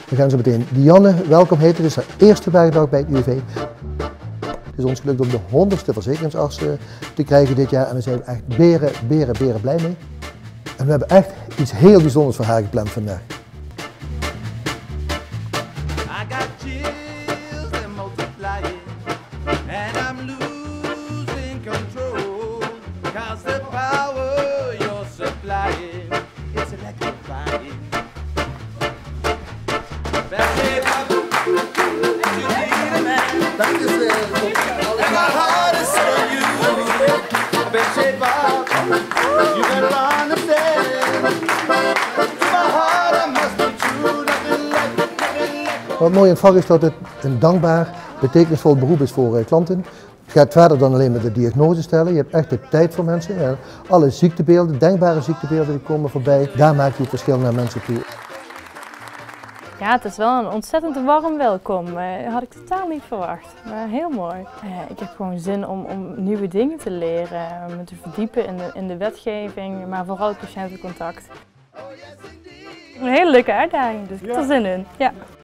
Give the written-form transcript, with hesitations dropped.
We gaan zo meteen Dianne welkom heten, dus haar eerste werkdag bij het UWV. Het is ons gelukt om de 100ste verzekeringsarts te krijgen dit jaar en daar zijn we echt beren blij mee. En we hebben echt iets heel bijzonders voor haar gepland vandaag. Wat mooi aan het vak is dat het een dankbaar, betekenisvol beroep is voor klanten. Het gaat verder dan alleen met de diagnose stellen. Je hebt echt de tijd voor mensen. Alle ziektebeelden, denkbare ziektebeelden, die komen voorbij. Daar maak je het verschil naar mensen toe. Ja, het is wel een ontzettend warm welkom. Dat had ik totaal niet verwacht. Maar heel mooi. Ik heb gewoon zin om nieuwe dingen te leren, me te verdiepen in de wetgeving, maar vooral het patiëntencontact. Een hele leuke uitdaging, dus ik heb er zin in. Ja.